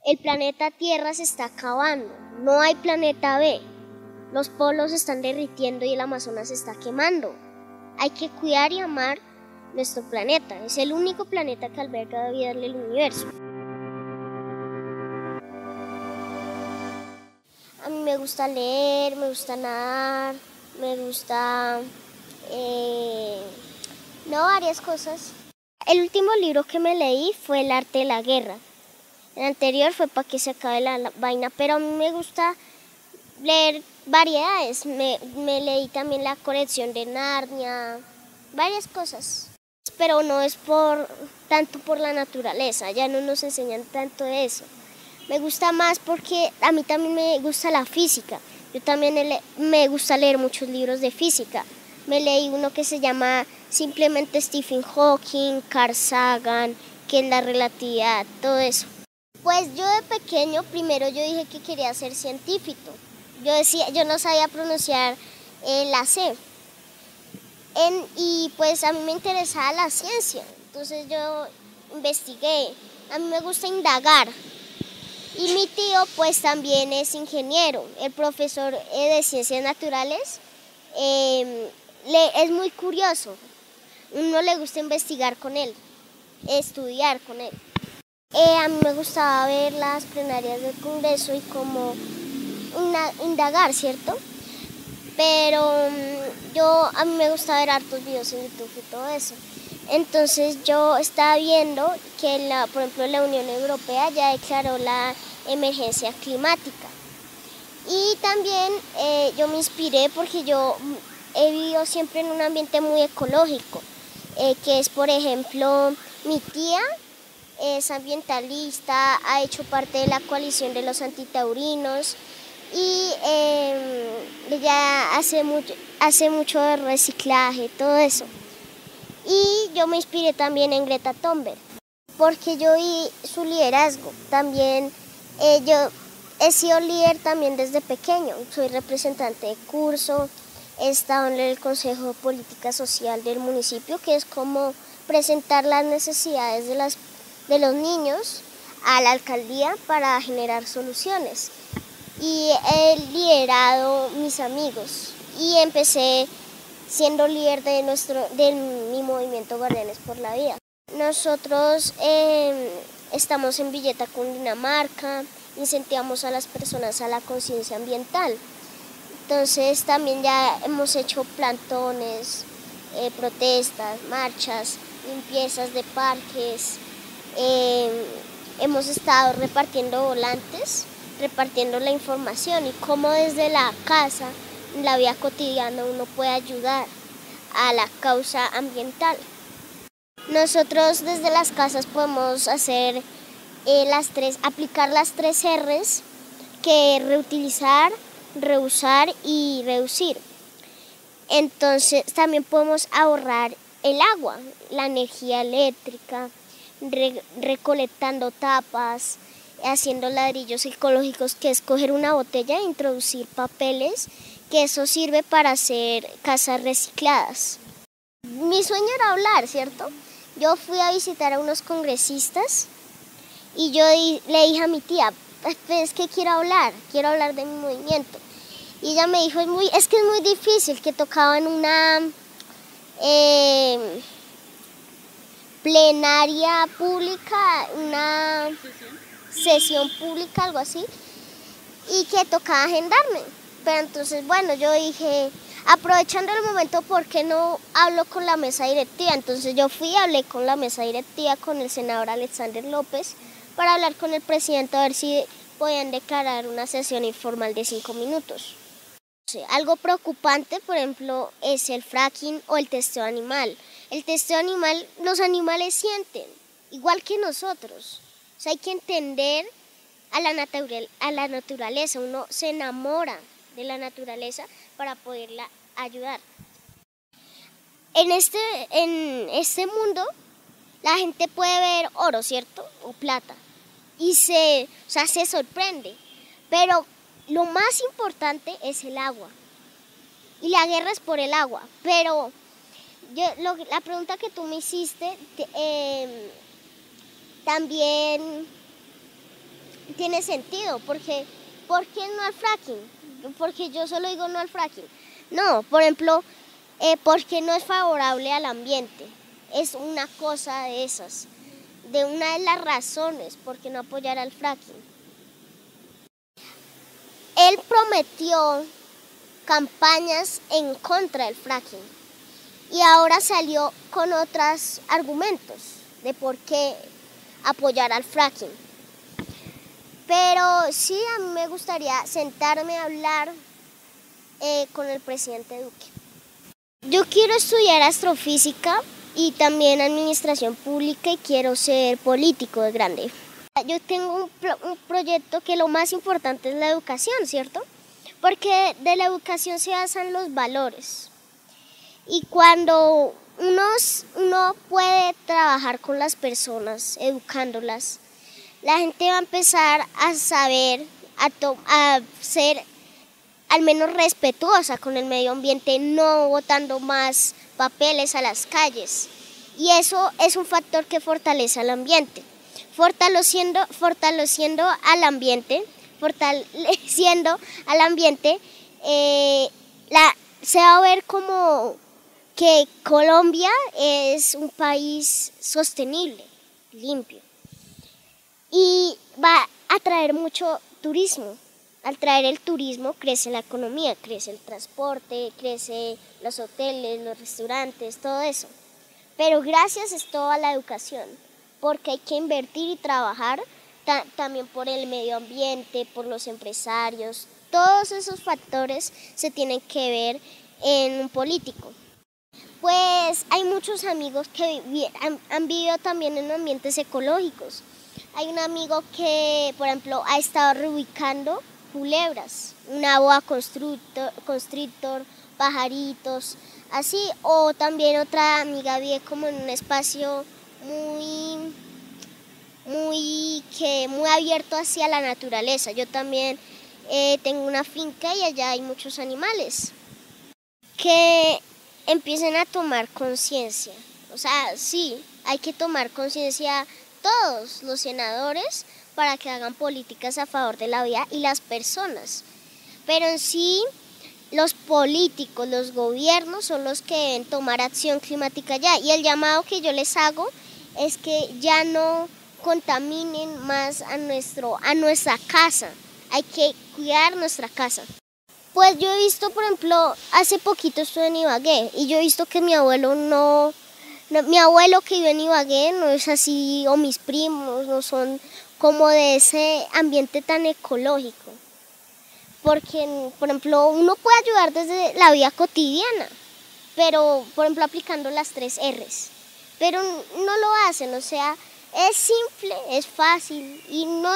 El planeta Tierra se está acabando, no hay planeta B. Los polos se están derritiendo y el Amazonas se está quemando. Hay que cuidar y amar nuestro planeta. Es el único planeta que alberga vida en el universo. A mí me gusta leer, me gusta nadar, me gusta varias cosas. El último libro que me leí fue El arte de la guerra. El anterior fue Para que se acabe la vaina, pero a mí me gusta leer variedades. Me leí también La colección de Narnia, varias cosas. Pero no es tanto por la naturaleza, ya no nos enseñan tanto de eso. Me gusta más porque a mí también me gusta la física. Yo también me gusta leer muchos libros de física. Me leí uno que se llama simplemente Stephen Hawking, Carl Sagan, qué es la relatividad, todo eso. Pues yo de pequeño primero yo dije que quería ser científico. Yo no sabía pronunciar la C. Y pues a mí me interesaba la ciencia. Entonces yo investigué. A mí me gusta indagar. Y mi tío pues también es ingeniero, el profesor de ciencias naturales, es muy curioso, uno le gusta investigar con él, estudiar con él. A mí me gustaba ver las plenarias del Congreso y como indagar, ¿cierto? Pero a mí me gusta ver hartos videos en YouTube y todo eso. Entonces yo estaba viendo que por ejemplo la Unión Europea ya declaró la emergencia climática. Y también yo me inspiré porque yo he vivido siempre en un ambiente muy ecológico, que es por ejemplo mi tía es ambientalista, ha hecho parte de la coalición de los antitaurinos y ella hace mucho de reciclaje, todo eso. Y yo me inspiré también en Greta Thunberg, porque yo vi su liderazgo. También yo he sido líder también desde pequeño. Soy representante de curso, he estado en el Consejo de Política Social del municipio, que es como presentar las necesidades de los niños a la alcaldía para generar soluciones. Y he liderado mis amigos y empecé siendo líder de mi movimiento Guardianes por la Vida. Nosotros estamos en Villeta, Cundinamarca, incentivamos a las personas a la conciencia ambiental. Entonces también ya hemos hecho plantones, protestas, marchas, limpiezas de parques, hemos estado repartiendo volantes, repartiendo la información y cómo desde la casa, en la vida cotidiana, uno puede ayudar a la causa ambiental. Nosotros desde las casas podemos hacer aplicar las 3 R's, que reutilizar, reusar y reducir. Entonces también podemos ahorrar el agua, la energía eléctrica, recolectando tapas, haciendo ladrillos ecológicos, que es coger una botella e introducir papeles, que eso sirve para hacer casas recicladas. Mi sueño era hablar, ¿cierto? Yo fui a visitar a unos congresistas y yo le dije a mi tía, es que quiero hablar de mi movimiento. Y ella me dijo, es que es muy difícil, que tocaba en una plenaria pública, una sesión pública, algo así, y que tocaba agendarme. Pero entonces, bueno, yo dije, aprovechando el momento, ¿por qué no hablo con la mesa directiva? Entonces yo fui y hablé con la mesa directiva, con el senador Alexander López, para hablar con el presidente a ver si podían declarar una sesión informal de 5 minutos. Algo preocupante, por ejemplo, es el fracking o el testeo animal. El testeo animal, los animales sienten, igual que nosotros. O sea, hay que entender a la naturaleza, uno se enamora de la naturaleza para poderla ayudar. En este mundo la gente puede ver oro, ¿cierto? O plata. Y se sorprende. Pero lo más importante es el agua. Y la guerra es por el agua. Pero la pregunta que tú me hiciste, también tiene sentido, porque ¿por qué no al fracking? Porque yo solo digo no al fracking. No, por ejemplo, porque no es favorable al ambiente. Es una cosa de esas, de una de las razones por qué no apoyar al fracking. Él prometió campañas en contra del fracking y ahora salió con otros argumentos de por qué apoyar al fracking. Pero sí, a mí me gustaría sentarme a hablar con el presidente Duque. Yo quiero estudiar astrofísica y también administración pública y quiero ser político de grande. Yo tengo un proyecto que lo más importante es la educación, ¿cierto? Porque de la educación se basan los valores. Y cuando uno puede trabajar con las personas, educándolas, la gente va a empezar a saber, a ser al menos respetuosa con el medio ambiente, no botando más papeles a las calles. Y eso es un factor que fortalece al ambiente. Fortaleciendo al ambiente, se va a ver como que Colombia es un país sostenible, limpio. Y va a traer mucho turismo. Al traer el turismo crece la economía, crece el transporte, crece los hoteles, los restaurantes, todo eso. Pero gracias es todo a la educación, porque hay que invertir y trabajar también por el medio ambiente, por los empresarios. Todos esos factores se tienen que ver en un político. Pues hay muchos amigos que han vivido también en ambientes ecológicos. Hay un amigo que, por ejemplo, ha estado reubicando culebras, una boa constrictor, pajaritos, así. O también otra amiga vive como en un espacio muy abierto hacia la naturaleza. Yo también tengo una finca y allá hay muchos animales que empiecen a tomar conciencia. O sea, sí, hay que tomar conciencia todos los senadores para que hagan políticas a favor de la vida y las personas. Pero en sí, los políticos, los gobiernos son los que deben tomar acción climática ya. Y el llamado que yo les hago es que ya no contaminen más a nuestra casa. Hay que cuidar nuestra casa. Pues yo he visto, por ejemplo, hace poquito estuve en Ibagué y yo he visto que mi abuelo que vive en Ibagué no es así, o mis primos no son como de ese ambiente tan ecológico. Porque, por ejemplo, uno puede ayudar desde la vida cotidiana, pero, por ejemplo, aplicando las 3 R's. Pero no lo hacen, o sea, es simple, es fácil y no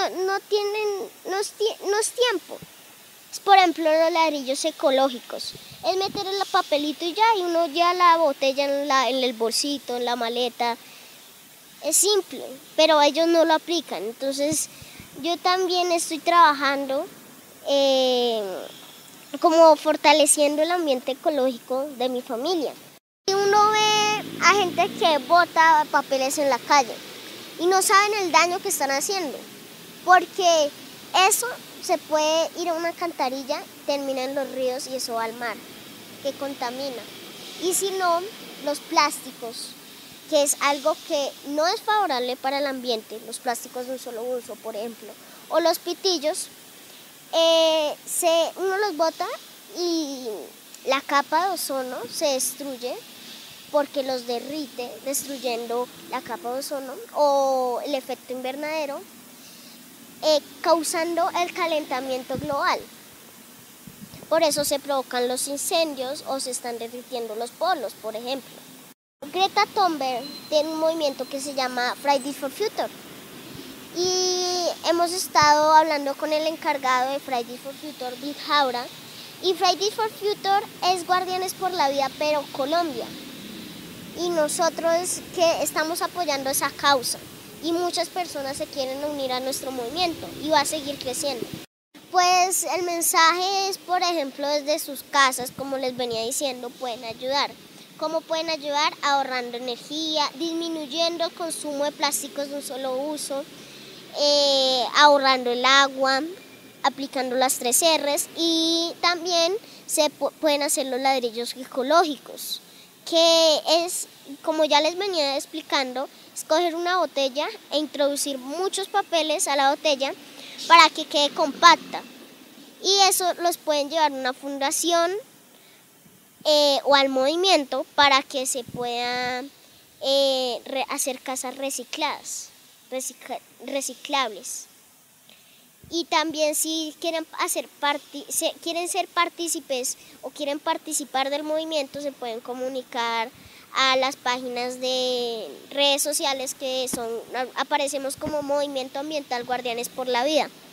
es tiempo. Por ejemplo, los ladrillos ecológicos. Es meter el papelito y ya, y uno ya la botella en el bolsito, en la maleta. Es simple, pero ellos no lo aplican. Entonces, yo también estoy trabajando como fortaleciendo el ambiente ecológico de mi familia. Y uno ve a gente que bota papeles en la calle y no saben el daño que están haciendo, porque eso se puede ir a una alcantarilla, termina en los ríos y eso va al mar, que contamina. Y si no, los plásticos, que es algo que no es favorable para el ambiente, los plásticos de un solo uso, por ejemplo, o los pitillos, uno los bota y la capa de ozono se destruye porque los derrite, destruyendo la capa de ozono o el efecto invernadero, causando el calentamiento global. Por eso se provocan los incendios o se están derritiendo los polos, por ejemplo. Greta Thunberg tiene un movimiento que se llama Fridays for Future y hemos estado hablando con el encargado de Fridays for Future, Bill Jaura, y Fridays for Future es Guardianes por la Vida, pero Colombia, y nosotros que estamos apoyando esa causa y muchas personas se quieren unir a nuestro movimiento y va a seguir creciendo. Pues el mensaje es, por ejemplo, desde sus casas, como les venía diciendo, pueden ayudar. ¿Cómo pueden ayudar? Ahorrando energía, disminuyendo el consumo de plásticos de un solo uso, ahorrando el agua, aplicando las 3 R's, y también se pueden hacer los ladrillos ecológicos, que es, como ya les venía explicando, es coger una botella e introducir muchos papeles a la botella para que quede compacta, y eso los pueden llevar a una fundación o al movimiento para que se pueda hacer casas reciclables. Y también si quieren quieren ser partícipes o quieren participar del movimiento, se pueden comunicar a las páginas de redes sociales que aparecemos como Movimiento Ambiental Guardianes por la Vida.